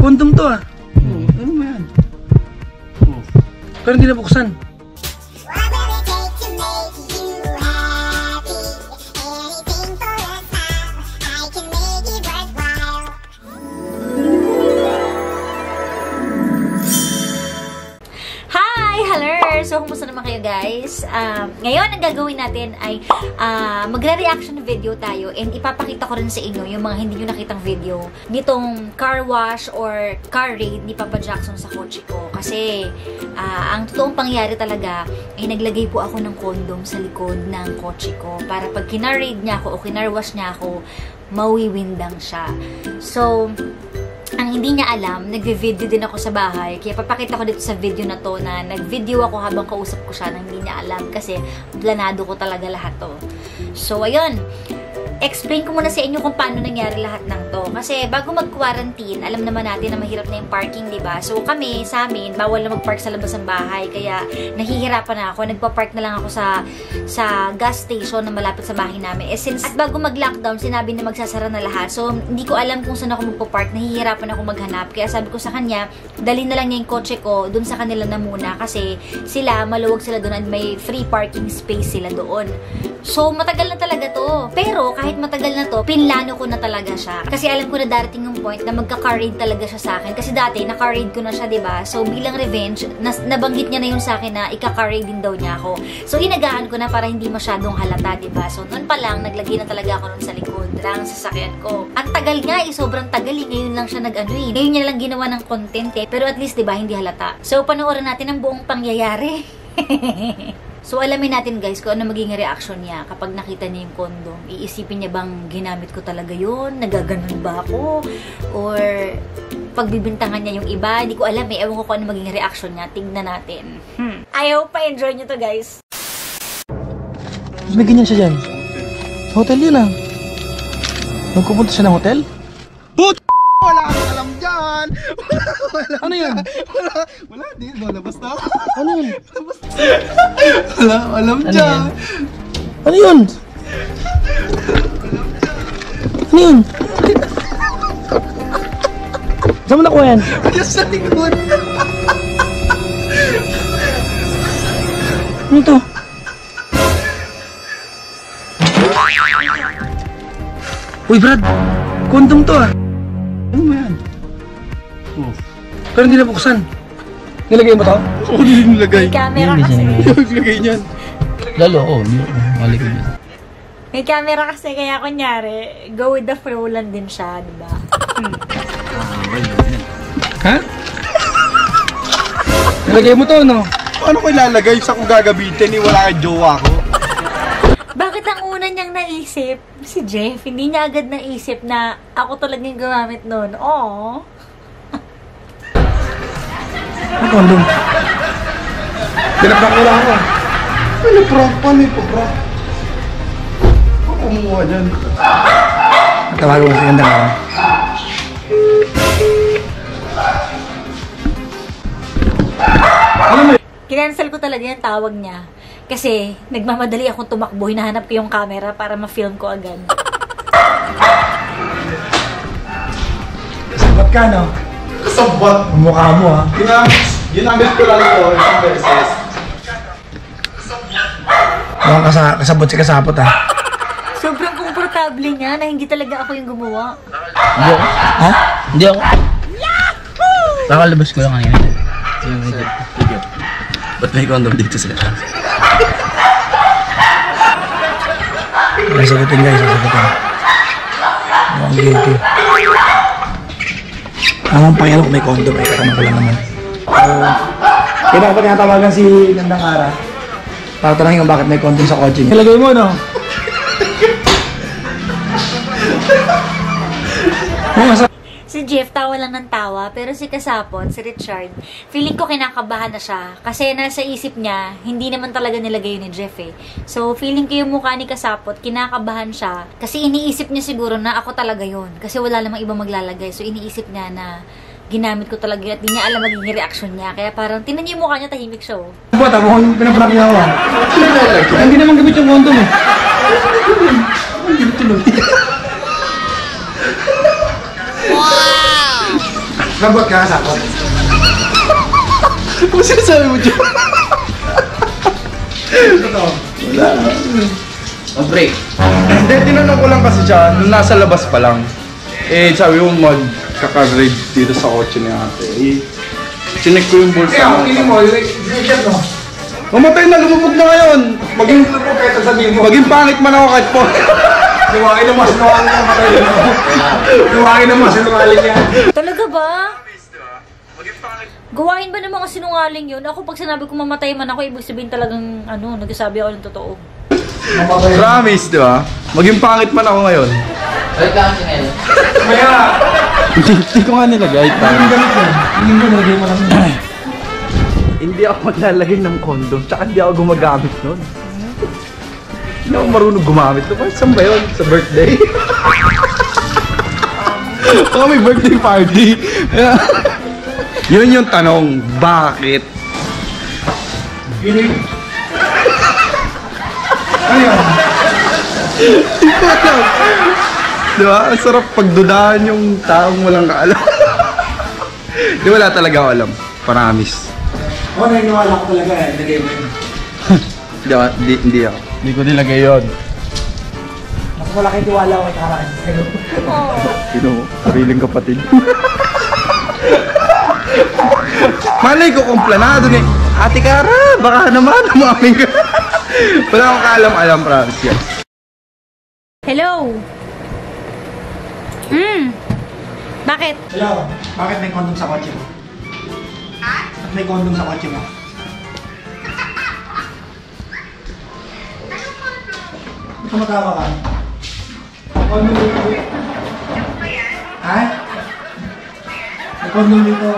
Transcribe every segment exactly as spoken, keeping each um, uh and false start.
Kondom to ah. Oo, ano mo yan? Oo. Pero hindi nabuksan. So, kumusta naman kayo guys? Um, ngayon, ang gagawin natin ay uh, magre-reaction video tayo and ipapakita ko rin sa inyo yung mga hindi nyo nakitang video nitong car wash or car raid ni Papa Jackson sa kotse ko. Kasi, uh, ang totoong pangyari talaga ay naglagay po ako ng condom sa likod ng kotse ko para pag kinar-raid niya ako o kinar-wash niya ako, mawiwindang siya. So, ang hindi niya alam, nagvi-video din ako sa bahay. Kaya papakita ko dito sa video na to na nag-video ako habang kausap ko siya na hindi niya alam kasi planado ko talaga lahat to. So, ayun. Explain ko muna sa inyo kung paano nangyari lahat ng to. Kasi bago mag-quarantine, alam naman natin na mahirap na yung parking, diba? So kami, sa amin, bawal na mag-park sa labas ng bahay. Kaya nahihirapan na ako. Nagpa-park na lang ako sa sa gas station na malapit sa bahay namin. Eh, since at bago mag-lockdown, sinabi na magsasara na lahat. So hindi ko alam kung saan ako magpa-park. Nahihirapan ako maghanap. Kaya sabi ko sa kanya, dali na lang niya yung kotse ko dun sa kanila na muna. Kasi sila, maluwag sila doon at may free parking space sila doon. So matagal na talaga to. Pero kahit kahit matagal na to, pinlano ko na talaga siya. Kasi alam ko na darating yung point na magka-car-raid talaga siya sa akin. Kasi dati, na-car-raid ko na siya, diba? So, bilang revenge, nas nabanggit niya na yung sa akin na ika-car-raid din daw niya ako. So, inagaan ko na para hindi masyadong halata, diba? So, noon pa lang, naglagay na talaga ako nun sa likod ng sasakyan ko. Ang tagal nga eh, sobrang tagal eh. Ngayon lang siya nag-ano eh. Ngayon niya lang ginawa ng content eh. Pero at least, diba, hindi halata. So, panoorin natin ang buong pangyayari. So, alamin natin guys kung ano magiging reaction niya kapag nakita niya yung condom. Iisipin niya bang ginamit ko talaga yun? Nagaganon ba ako? Or pagbibintangan niya yung iba? Hindi ko alam eh. Ewan ko kung ano magiging reaction niya. Tingnan natin. Hmm. I hope pa-enjoy niyo to guys. May ganyan siya dyan. Hotel yun ah. Magpupunta siya ng hotel? But! Wala akong alam dyan! Wala, wala, ano yan? Wala, wala, di, malabas na ako. Ano yun? Wala, alam ano dyan. Ano yun? Ano yun? Saan mo nakuha yan? Yes, sa likod. Ano to? Uy, Brad! Kondom to ah! Ano mo yan? Oh. Pero hindi nabuksan. Nilagay mo to? Oo, hindi nilagay. May camera kasi. Nilagay niyan. Lalo, oo. Maligay niyan. May camera kasi, kaya kunyari, go with the flow lang din siya, diba? Hmm. Ha? Nilagay mo to, no? Paano ko ilalagay sa kung gagabitin ni wala kang jowa ko? Bakit ang una niyang naisip, si Jeff, hindi niya agad naisip na ako talaga yung gumamit nun? Oo. Ano kondom? Pinaprank ko lang ako. Pinaprank pa ni Pagprank. Ako kumuha dyan. Tawag mo sa ganda ka. Ano mo? Kinansel ko talaga yung tawag niya. Kasi nagmamadali akong tumakbo, hinahanap ko yung camera para ma-film ko agad. Sabat ka, no? Kasabot. Mukha mo, ha? Ginamit ko lang ito isang beses. Mukhang kasa kasabot si kasapot, ha? Sobrang komportable niya na hindi talaga ako yung gumawa. Hindi ako. Ha? Hindi ako. Yahoo! Kakalabas ko lang kanina. Ba't may condom dito sila? Sasagutin guys, sasagutin. Mukhang guilty. Ang pangyayari ko may condom, ay kasama ko lang naman. Uh, kaya ako pa tinatawagan si Nandang Ara para tanongin kung bakit may condom sa kotse. Nilagay mo, no? Si Jeff, tawa lang ng tawa. Pero si Kasapot, si Richard, feeling ko kinakabahan na siya. Kasi nasa isip niya, hindi naman talaga nilagay ni Jeff eh. So, feeling ko yung mukha ni Kasapot, kinakabahan siya. Kasi iniisip niya siguro na ako talaga yun. Kasi wala namang iba maglalagay. So, iniisip niya na ginamit ko talaga at di niya alam magiging reaction niya. Kaya parang, tinan niyo yung mukha niya, tahimik siya. Buat, mukhang pinaprank niya ako. Hindi naman gamit yung condom eh. Hindi tuloy. Wow! Nabot ka, sakot. Ano sinasabi mo dyan? Totoo. Wala. Mag-break. Hindi, tinanong ko lang kasi siya, nung nasa labas pa lang. Eh, sabi mo magkaka-raid dito sa kotse ni ate. Eh, sinek ko yung bulsa Kaya, mo. pili mo, i-check mo. Mamatay na, lumubog na ngayon. Maging, Ano po kahit sabihin mo? maging pangit man ako kahit po. Luwagin na mas sinungaling yan, matay na ako. Luwagin na mas sinungaling yan. Talaga ba? Gawain ba ng mga sinungaling yun? Ako pag sinabi ko mamatay man ako, ibig sabihin talagang ano, nagsasabi ako ng totoo. Mamatay na. Promise, di ba? Maging pangit man ako ngayon. Balik lang si Mel. Kaya, Hindi ko nga nilagay. yung Tayo. gamit yan. Yung ko nalagay mo lang yun. Hindi ako maglalagay ng condom, tsaka hindi ako gumagamit nun. Hindi ako marunong gumamit. Ito ba? Saan ba yun? Sa birthday? Baka may birthday party. Yun yung tanong, bakit? Pili. Ano yun? Hindi ko alam. Di ba? Ang sarap pagdudahan yung taong walang kaalam. Di wala talaga ako alam. Promise. Ako naniniwala ko talaga eh, nilagay mo yun. Di ba? Hindi, hindi ako. Hindi ko nilagay yun. Mas malaking tiwala ko kay Karaan. Sino mo? Sariling kapatid. Malay ko kung planado ni Ate Kara, baka naman umamin ka. Wala akong kaalam-alam, promise yan. Hello? Hmm. Bakit? Hello, bakit may condom sa kotse mo? Ha? At may condom sa kotse mo? Ba't kumatawa ka? Condom dito. Ha? May condom dito.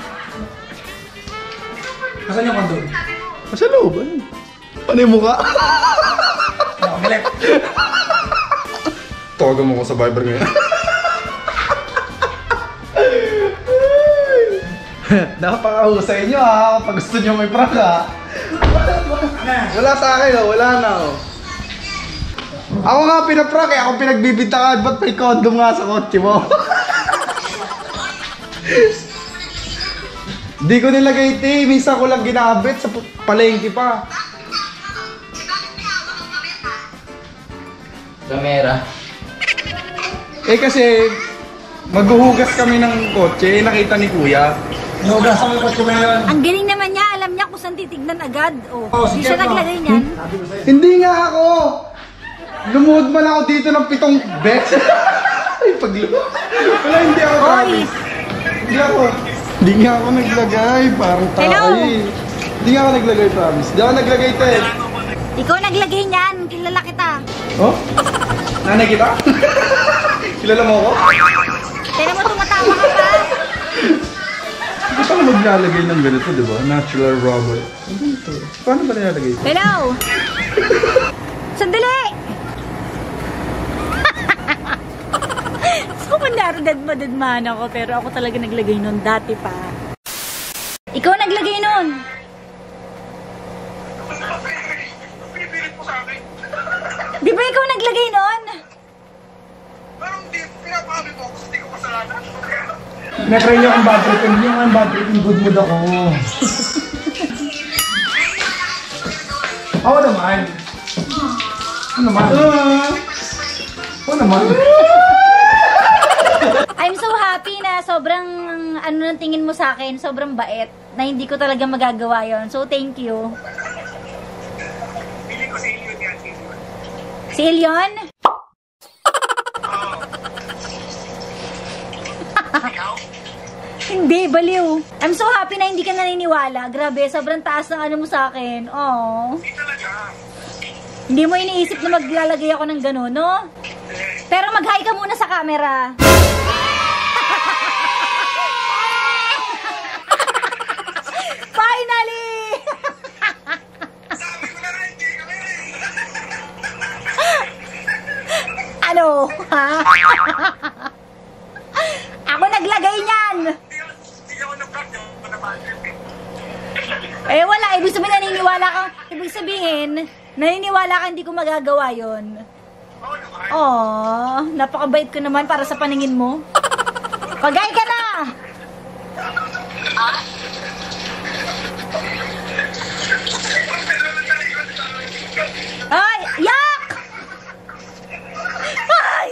Nasaan yung condom? Sa loob, ano? Ano yung mukha? Ano, galit. Tawagan mo ko sa Viber ngayon. Napakahusay nyo ha, kapag gusto nyo may prank ha. Wala sa akin oh, wala na oh. Ako nga pinaprank eh, ako pinagbibintangan, ba't may condom nga sa kotse mo? Di ko nilagay iti, minsan ko lang ginabit sa palengke pa. Gamera. Eh kasi, maghuhugas kami ng kotse, nakita ni kuya. Inugasan mo yung kotse mo yun. Ang galing naman niya, alam niya kung saan titignan agad. Oh, Oh, hindi sige siya po. naglagay niyan. Sabi ko sa'yo. Hindi nga ako! Lumuhod man ako dito ng pitong beses. Ay, pagluhod. Wala, hindi ako Hoy! promise. Hindi ako. Hindi nga ako naglagay. Parang tayo Hello? eh. Hindi nga ako naglagay, promise. Hindi ako naglagay, te. Ikaw naglagay niyan, kilala kita. Oh? Nanay kita? Kilala mo ako? Tignan mo, tumatawa ka pa. Hindi pa ako maglalagay ng ganito, di ba? Natural rubber. Ano ito? Paano ba nilalagay ito? Hello? Sandali! So, mandaradad-madadman ako, pero ako talaga naglagay nun dati pa. Ikaw naglagay nun. Di ba ikaw naglagay nun? Parang di, pinapahami mo ako kasi di ko kasalanan. Na-try niyo akong bad trip. Hindi yung bad trip, yung good mood ako. Oo naman. Oo naman. Oo naman. I'm so happy na sobrang, ano nang tingin mo sa akin, sobrang bait, na hindi ko talaga magagawa yon. So, thank you. Piling ko si Ilion yan, si Ilion. Si Ilion? Ikaw? Hindi, baliw. I'm so happy na hindi ka naniniwala. Grabe, sobrang taas ng ano mo sa akin. Oh. Hindi talaga. Hindi mo iniisip na maglalagay ako ng gano'n, no? Pero mag-hi ka muna sa camera. Finally! Sabi ko na rin, hindi kami. Ano? Ha? Ako naglagay niyan! Hindi ako, hindi ako nag-vlog yun. Ako na bad trip eh. Eh wala, ibig sabihin naniniwala ka, ibig sabihin, naniniwala ka hindi ko magagawa yon. Oo naman. Oh, napakabait ko naman para sa paningin mo. Pagay ka na! Ay! Yak! Ay!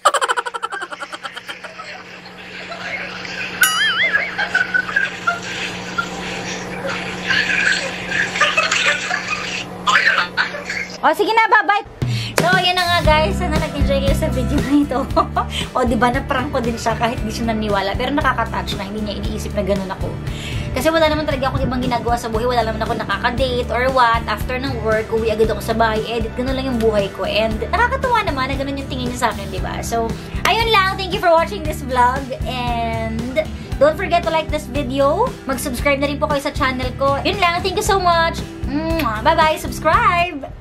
O, sige na, bye-bye! So, yun na nga guys. Sana nag-enjoy kayo sa video na ito. O, diba, na-prank ko din siya kahit di siya naniwala. Pero nakaka-touch na, hindi niya iniisip na ganun ako. Kasi wala naman talaga akong ibang ginagawa sa buhay. Wala naman ako nakaka-date or what. After ng work, uwi agad ako sa bahay, edit. Ganun lang yung buhay ko. And nakakatuwa naman na ganun yung tingin niya sa akin, diba? So, ayun lang. Thank you for watching this vlog. And don't forget to like this video. Mag-subscribe na rin po kayo sa channel ko. Yun lang. Thank you so much. Bye-bye. Subscribe!